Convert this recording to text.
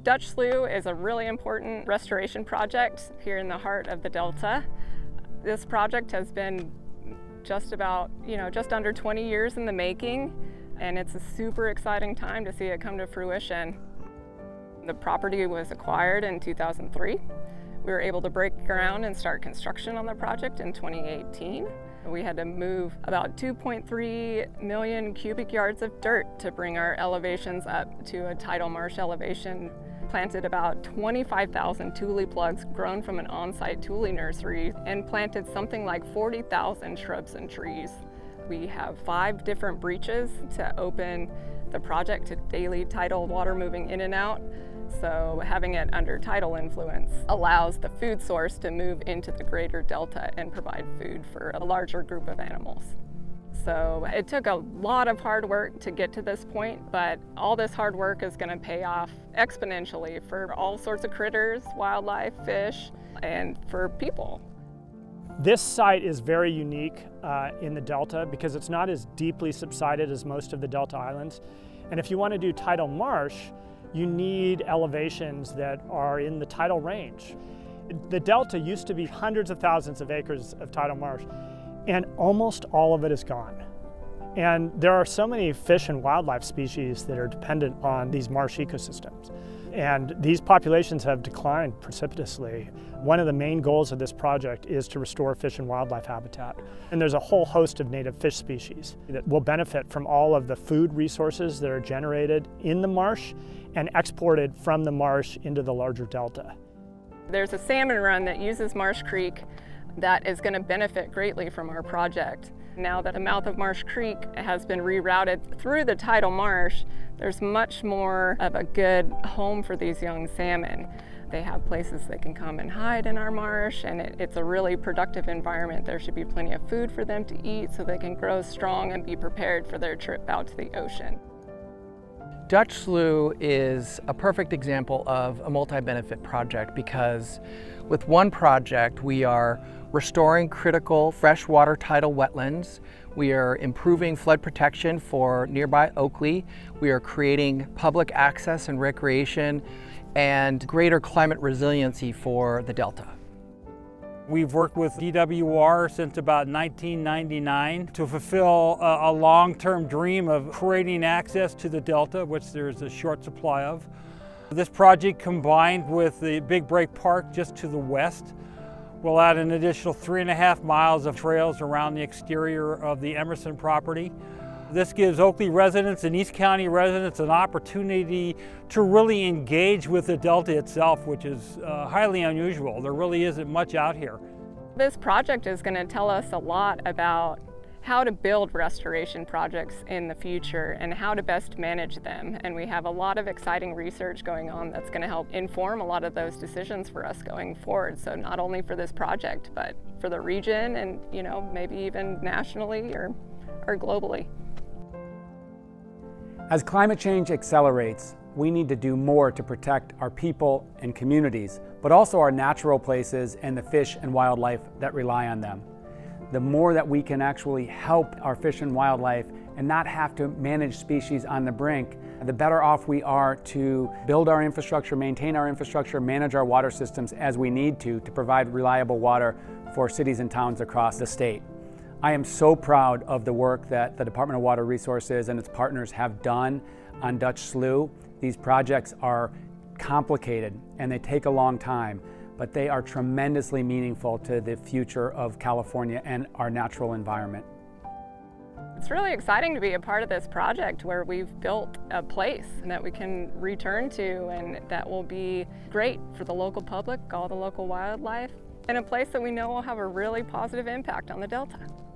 Dutch Slough is a really important restoration project here in the heart of the Delta. This project has been just under 20 years in the making, and it's a super exciting time to see it come to fruition. The property was acquired in 2003. We were able to break ground and start construction on the project in 2018. We had to move about 2.3 million cubic yards of dirt to bring our elevations up to a tidal marsh elevation. Planted about 25,000 tule plugs grown from an on-site tule nursery and planted something like 40,000 shrubs and trees. We have 5 different breaches to open the project to daily tidal water moving in and out. So having it under tidal influence allows the food source to move into the greater delta and provide food for a larger group of animals. So it took a lot of hard work to get to this point, but all this hard work is going to pay off exponentially for all sorts of critters, wildlife, fish, and for people. This site is very unique in the Delta because it's not as deeply subsided as most of the Delta islands. And if you want to do tidal marsh, you need elevations that are in the tidal range. The Delta used to be hundreds of thousands of acres of tidal marsh, and almost all of it is gone. And there are so many fish and wildlife species that are dependent on these marsh ecosystems. And these populations have declined precipitously. One of the main goals of this project is to restore fish and wildlife habitat. And there's a whole host of native fish species that will benefit from all of the food resources that are generated in the marsh and exported from the marsh into the larger delta. There's a salmon run that uses Marsh Creek that is going to benefit greatly from our project. Now that the mouth of Marsh Creek has been rerouted through the tidal marsh, there's much more of a good home for these young salmon. They have places they can come and hide in our marsh, and it's a really productive environment. There should be plenty of food for them to eat so they can grow strong and be prepared for their trip out to the ocean. Dutch Slough is a perfect example of a multi-benefit project because with one project we are restoring critical freshwater tidal wetlands, we are improving flood protection for nearby Oakley, we are creating public access and recreation and greater climate resiliency for the Delta. We've worked with DWR since about 1999 to fulfill a long-term dream of creating access to the Delta, which there's a short supply of. This project, combined with the Big Break Park just to the west, will add an additional 3.5 miles of trails around the exterior of the Emerson property. This gives Oakley residents and East County residents an opportunity to really engage with the Delta itself, which is highly unusual. There really isn't much out here. This project is going to tell us a lot about how to build restoration projects in the future and how to best manage them. And we have a lot of exciting research going on that's going to help inform a lot of those decisions for us going forward. So not only for this project, but for the region and, maybe even nationally or globally. As climate change accelerates, we need to do more to protect our people and communities, but also our natural places and the fish and wildlife that rely on them. The more that we can actually help our fish and wildlife and not have to manage species on the brink, the better off we are to build our infrastructure, maintain our infrastructure, manage our water systems as we need to provide reliable water for cities and towns across the state. I am so proud of the work that the Department of Water Resources and its partners have done on Dutch Slough. These projects are complicated and they take a long time, but they are tremendously meaningful to the future of California and our natural environment. It's really exciting to be a part of this project where we've built a place that we can return to and that will be great for the local public, all the local wildlife, and a place that we know will have a really positive impact on the Delta.